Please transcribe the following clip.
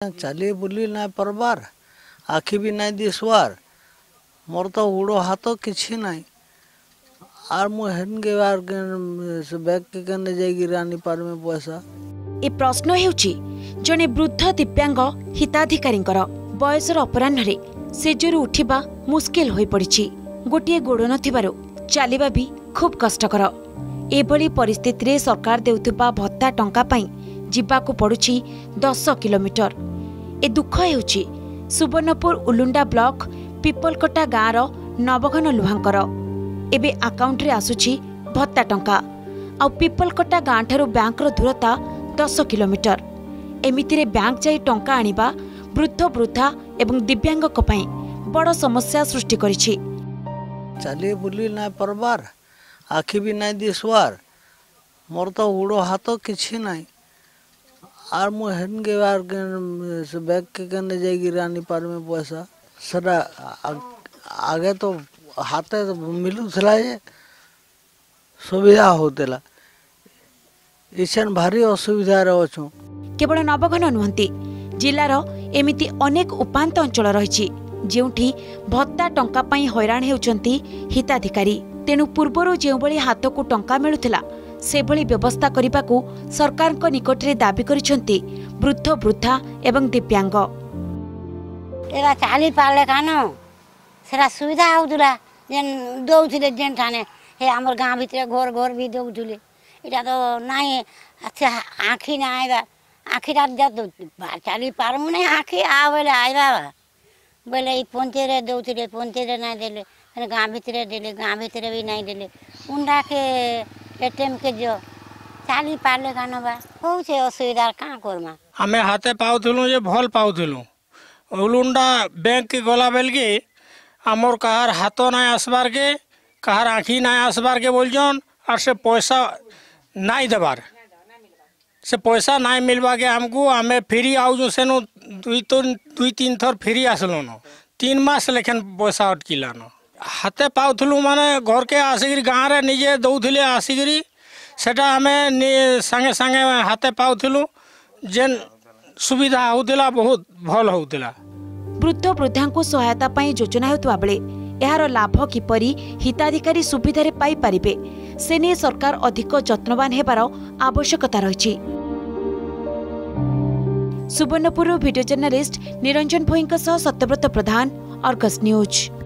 चली बुली ना परबार आखि भी ना दिसवार मोर तो उड़ो हाथ किसी ना आर मुहन के बार बैग के कने जाइगी रानी पार में पैसा ए प्रश्न हेउची जने वृद्ध दिव्यांग हिताधिकारी बयसर अपराह्न सेजरू उठिबा मुस्किल होई पड़िछि। गोटे गोड़ नथिबारु चलिबा भी खूब कष्टकर। एभली परिस्थिति रे सरकार देउथबा भत्ता टंका पई जिबाकू पड़ुछि 10 किलोमीटर। ए दुख हेउछि सुवर्णपुर उलुंडा ब्लॉक पिपलकटा गाँर नवघन लुहांकर। एबे अकाउंट रे आसुछि भत्ता टंका आ पिपलकटा गाँ ठारू बैंक दूरता 10 किलोमीटर। एमितिरे बैंक जाई टंका आनिबा वृद्ध वृद्धा एवं दिव्यांग पई बड़ समस्या सृष्टि करिछि। चली बुली ना परबार आखि भी ना दिसवार मोर तो उड़ो हाथ किसी ना आर मुहन के बार बैग के कने जाइगी रानी पार में पैसा सदा आगे तो हाथे मिलूला सुविधा होतेला ईशान भारी असुविधा अच्छु। केवल नवघन नुहंती जिलार एमिति अनेक उपांत अंचल रही जेउठी भत्ता टंका पई हैरान हेउचंती हिताधिकारी। तेणु पूर्वरु जेउभली हाथ को टंका मिलुथिला सेभली व्यवस्था करिबाकू सरकार को निकट रे दाबी करिसंती वृद्ध वृद्धा एवं दिव्यांग। एरा चाली पाले कानो सेरा सुविधा होउतला जेन दउथिले जेन ठाने हे हमर गां भितरे घर घर भी दउथिले इटा तो नाइ अच्छा आँखी ना आइबा आँखी रात जा चाली पारमु नै आँखी आवेले आइबा बोले ई पंचेरे दउथिले पंचेरे ना देले गाँ भितरे देले गाँ भितरे भी नहीं देले उंडा के एटीएम के जो चाली पाले कानो बा हो छे असुविधा का करमा। हमें हाथे पाउथलु जे भल पाउथलु उलुंडा बैंक के गला बेल के आमर कहार हाथ ना आसबार के कहार आँखी ना आसबार के बोलजन और से पैसा नहीं देबार से पैसा नहीं मिलवा के हमको हमें फ्री आउजु सेनु दुई तीन थर फ्री आसलो न 3 मास लेखन पैसा अटकिला न हाथे पाउथलु माने घर के आसिक गाँव रे निजे दउथिले आसिक सेटा हमें संगे संगे हाथे पाउथलु जेन सुविधा होतिला बहुत भल होतिला। वृद्ध वृद्धा को सहायता पाई योजना हेतुआ बेले यार लाभ किपरि हिताधिकारी सुविधा रे पाई पारिबे सेने सरकार अधिक यत्नवान हेबार आवश्यकता रही। सुवर्णपुर वीडियो जर्नलिस्ट निरंजन भोईंक सह सत्यव्रत प्रधान, अर्गस न्यूज।